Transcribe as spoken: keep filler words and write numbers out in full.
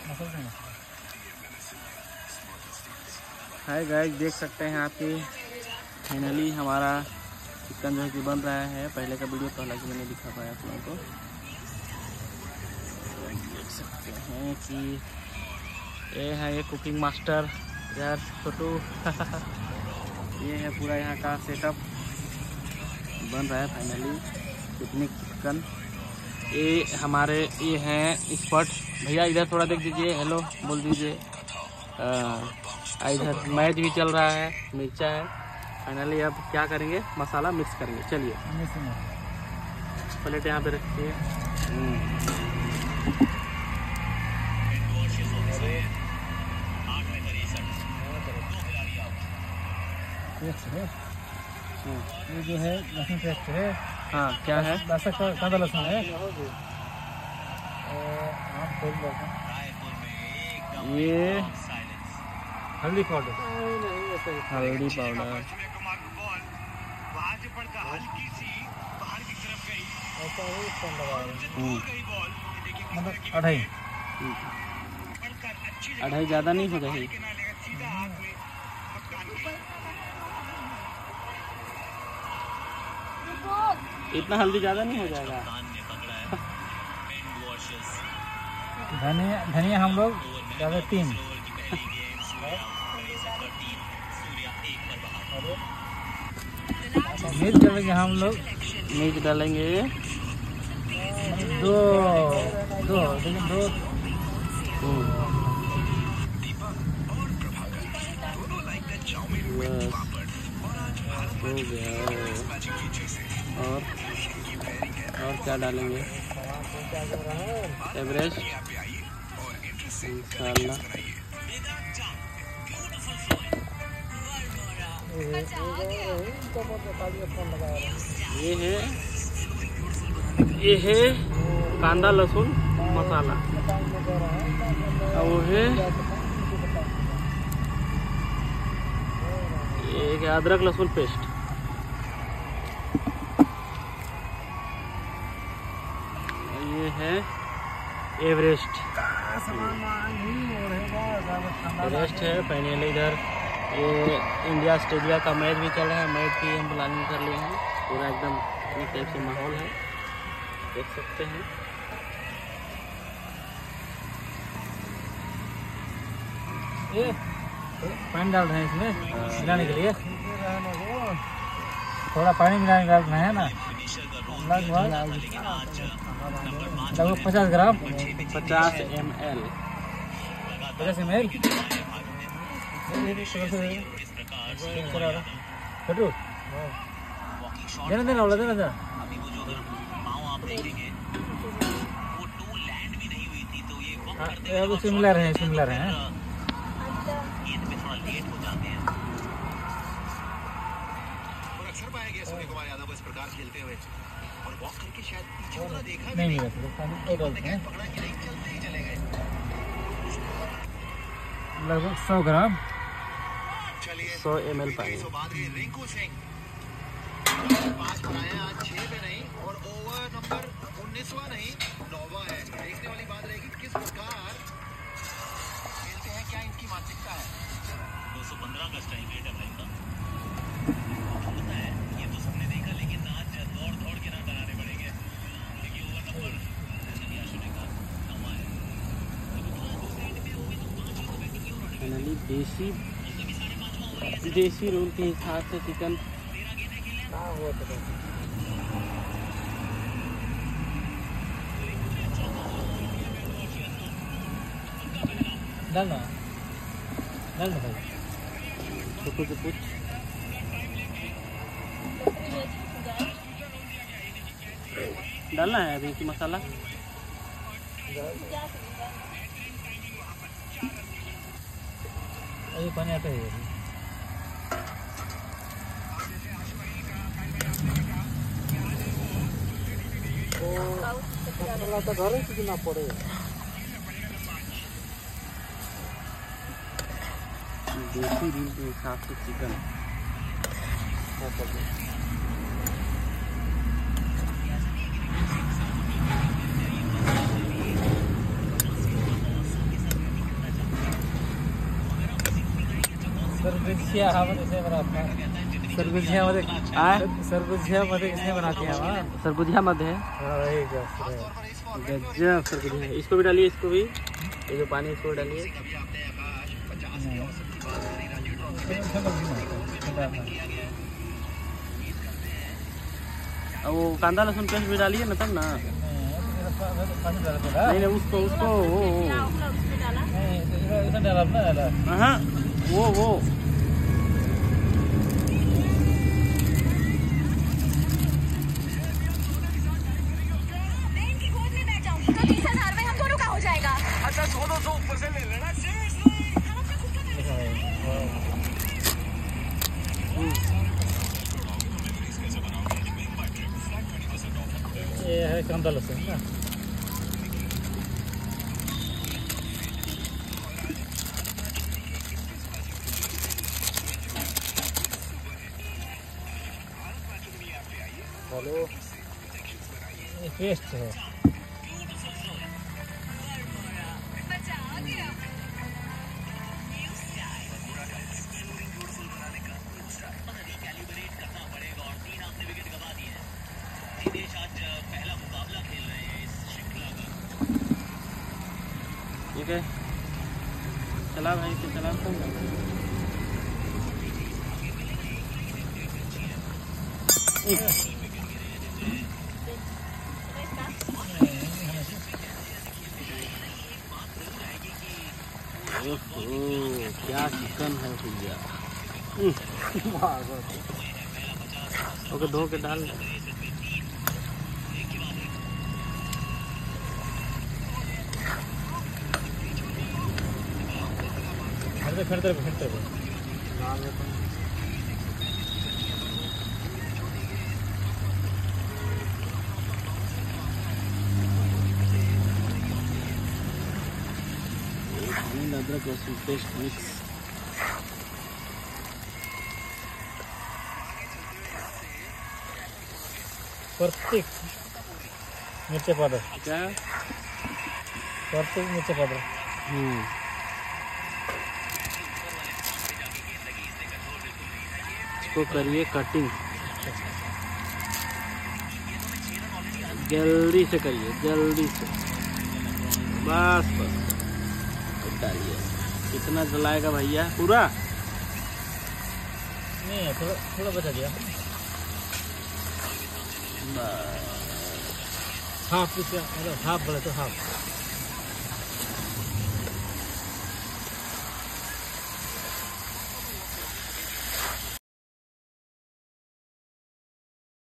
Hi guys, देख सकते हैं आपकी फाइनली हमारा चिकन जो है कि बन रहा है। पहले का वीडियो तो हालांकि मैंने दिखा पाया आप लोगों को। देख सकते हैं कि ये है ये कुकिंग मास्टर यार छोटू। ये है पूरा यहाँ का सेटअप बन रहा है फाइनली पिकनिक चिकन। ये हमारे ये हैं एक्सपर्ट भैया, इधर थोड़ा देख दीजिए, हेलो बोल दीजिए। इधर मैच भी चल रहा है, मिर्चा है। फाइनली अब क्या करेंगे, मसाला मिक्स करेंगे। चलिए प्लेट यहाँ पे रखिए। ये जो है लहसुन पेस्ट है। हाँ क्या है? कांदा लहसुन है। ये हल्दी पाउडर। हल्दी पाउडर। मतलब अढ़ाई अढ़ाई ज़्यादा नहीं हो जाएगी? इतना हल्दी ज़्यादा नहीं हो जाएगा? धनिया धनिया हम लोग ज़्यादा तीन। मिर्च डालेंगे हम लोग, मिर्च डालेंगे दो दो लेकिन दो हो गया। और और क्या डालेंगे? एवरेस्ट इंशाल्लाह। ये है ये है कांदा लहसुन मसाला, और वो है ये अदरक लहसुन पेस्ट। ये है एवरेस्ट एवरेस्ट है। फाइनली इधर ये इंडिया ऑस्ट्रेलिया का मैच भी चल रहा है। मैच की हम प्लानिंग कर लिए हैं, पूरा एकदम इस टाइप से माहौल है, देख सकते हैं। ये पानी डाल रहे हैं इसमें मिलाने के लिए। थोड़ा पानी मिलाने डालना है ना, लगभग लगभग पचास ग्राम पचास एम एल पचास एम एल छोटू देना देना वाला देना देना। सिमिलर है सिमिलर है। नहीं मिला लगभग सौ ग्राम सौ एम एल पानी। पांच बनाया आज छह पे नहीं, और ओवर नंबर उन्नीसवां नहीं नौवां है। देखने वाली बात रहेगी किस प्रकार खेलते हैं, क्या इनकी मानसिकता है। दो सौ पंद्रह का स्ट्राइक रेट है भाई का, होता है ये तो सबने देखा, लेकिन आज दौड़ दौड़ के ना डराने पड़ेंगे क्योंकि ओवर नंबर फाइनली देसी देसी रूल के हिसाब से चिकन डालना डालना भाई छोटू से पूछ। डालना है अभी की मसाला। अभी पानी आता है। तो घर ही कितना पड़े देसी रूल के हिसाब से चिकन। सरगुजियामध्ये इसे बनाते हैं। सरगुजियामध्ये आय सरगुजियामध्ये इसे बनाते हैं वहाँ। सरगुजिया मध्य है। हाँ, वही गैस है। गजब सरगुजिया है। इसको भी डालिए, इसको भी, ये जो पानी इसको डालिए। और वो कांदा लहसुन पेस्ट भी डालिए ना, तब ना। नहीं नहीं, उसको उसको वो हाँ वो वो हम दोनों का हो जाएगा। अच्छा सोलो सो ऊपर से ले लेना। ये है कांदा लहसुन ना। हेलो, ये पेस्ट है। ठीक है, चला भाई से चला। ओह क्या चिकन है भैया। ओके धो के डाल। फिरते फिरते अदरक लहसुन पेस्ट मिक्स। प्रत्येक मिर्ची पाउडर क्या? प्रत्येक मिर्ची पाउडर। हम्म इसको करिए कटिंग, जल्दी से करिए, जल्दी से। बस बस डालिए। कितना जलाएगा भैया? पूरा नहीं, थोड़ा थोड़ा बचा दिया। हाफ, मतलब हाफ बोले तो हाफ।